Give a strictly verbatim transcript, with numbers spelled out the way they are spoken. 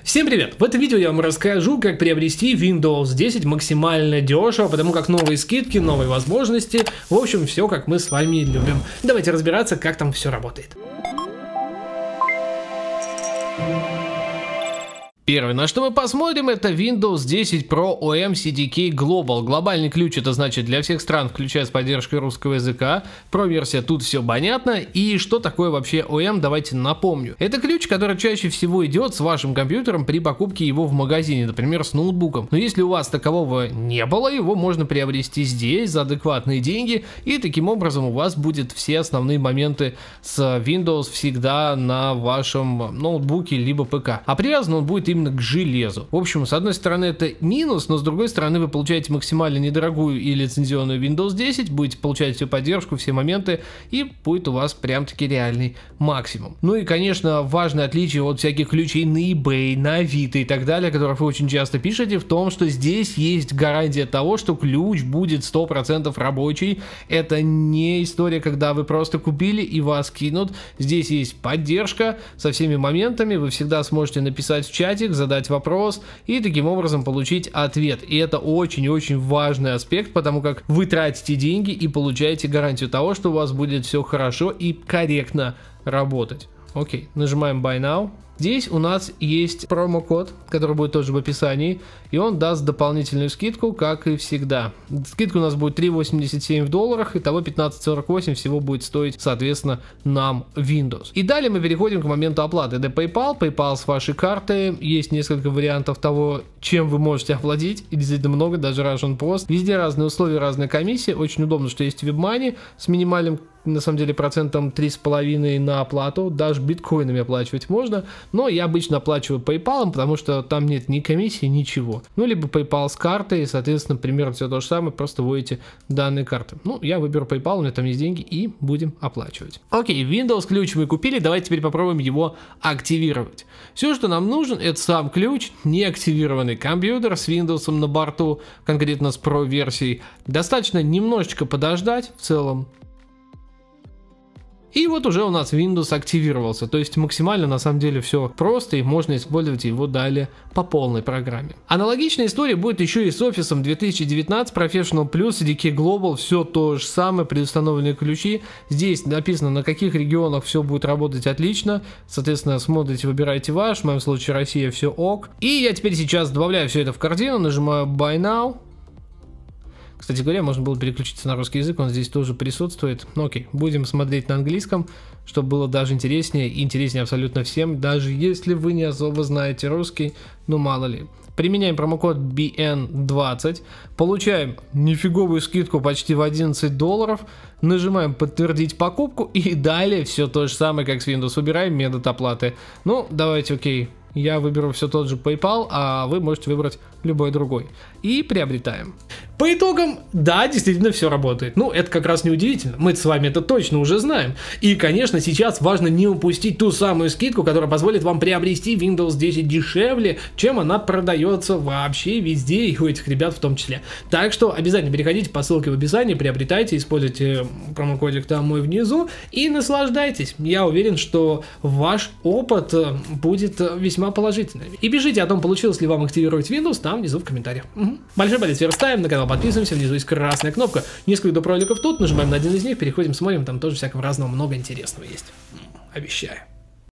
Всем привет! В этом видео я вам расскажу, как приобрести Windows десять максимально дешево, потому как новые скидки, новые возможности, в общем, все как мы с вами любим. Давайте разбираться, как там все работает. Первое, на что мы посмотрим, это Windows десять Pro о эм си ди кей Global. Глобальный ключ, это значит для всех стран, включая с поддержкой русского языка. Про версия тут все понятно. И что такое вообще о эм, давайте напомню. Это ключ, который чаще всего идет с вашим компьютером при покупке его в магазине, например, с ноутбуком. Но если у вас такового не было, его можно приобрести здесь за адекватные деньги. И таким образом у вас будет все основные моменты с Windows всегда на вашем ноутбуке либо ПК. А привязан он будет именно к железу. В общем, с одной стороны это минус, но с другой стороны вы получаете максимально недорогую и лицензионную Windows десять, будете получать всю поддержку, все моменты, и будет у вас прям таки реальный максимум. Ну и, конечно, важное отличие от всяких ключей на eBay, на Авито и так далее, которых вы очень часто пишете, в том, что здесь есть гарантия того, что ключ будет сто процентов рабочий. Это не история, когда вы просто купили и вас кинут. Здесь есть поддержка со всеми моментами, вы всегда сможете написать в чате, задать вопрос и таким образом получить ответ. И это очень-очень важный аспект, потому как вы тратите деньги и получаете гарантию того, что у вас будет все хорошо и корректно работать. Окей, нажимаем Buy Now. Здесь у нас есть промокод, который будет тоже в описании, и он даст дополнительную скидку, как и всегда. Скидка у нас будет три восемьдесят семь в долларах, итого пятнадцать сорок восемь всего будет стоить, соответственно, нам Windows. И далее мы переходим к моменту оплаты. Это PayPal, PayPal с вашей карты, есть несколько вариантов того, чем вы можете оплатить, и действительно много, даже Russian Post. Везде разные условия, разная комиссия, очень удобно, что есть WebMoney с минимальным, на самом деле, процентом три с половиной на оплату, даже биткоинами оплачивать можно, но я обычно оплачиваю PayPal, потому что там нет ни комиссии, ничего. Ну, либо PayPal с картой, и, соответственно, примерно все то же самое, просто вводите данные карты. Ну, я выберу PayPal, у меня там есть деньги, и будем оплачивать. Окей, Windows ключ мы купили, давайте теперь попробуем его активировать. Все, что нам нужен, это сам ключ, неактивированный компьютер с Windows на борту, конкретно с Pro версией. Достаточно немножечко подождать в целом. И вот уже у нас Windows активировался, то есть максимально на самом деле все просто, и можно использовать его далее по полной программе. Аналогичная история будет еще и с Office две тысячи девятнадцать, Professional Plus, си ди кей Global, все то же самое, предустановленные ключи. Здесь написано, на каких регионах все будет работать отлично, соответственно, смотрите, выбираете ваш, в моем случае Россия, все ок. И я теперь сейчас добавляю все это в корзину, нажимаю Buy Now. Кстати говоря, можно было переключиться на русский язык, он здесь тоже присутствует. Ну окей, будем смотреть на английском, чтобы было даже интереснее, и интереснее абсолютно всем, даже если вы не особо знаете русский, ну мало ли. Применяем промокод би эн двадцать, получаем нифиговую скидку почти в одиннадцать долларов, нажимаем подтвердить покупку и далее все то же самое, как с Windows, выбираем метод оплаты. Ну, давайте, окей. Я выберу все тот же PayPal, а вы можете выбрать любой другой. И приобретаем. По итогам, да, действительно все работает. Ну, это как раз не удивительно. Мы с вами это точно уже знаем. И, конечно, сейчас важно не упустить ту самую скидку, которая позволит вам приобрести Windows десять дешевле, чем она продается вообще везде, и у этих ребят в том числе. Так что обязательно переходите по ссылке в описании, приобретайте, используйте промокодик там мой внизу и наслаждайтесь. Я уверен, что ваш опыт будет весьма положительным. И пишите о том, получилось ли вам активировать Windows там внизу в комментариях. Угу. Большой палец вверх ставим, на канал подписываемся, внизу есть красная кнопка. Несколько доп. Роликов тут, нажимаем на один из них, переходим, смотрим, там тоже всякого разного много интересного есть. Обещаю.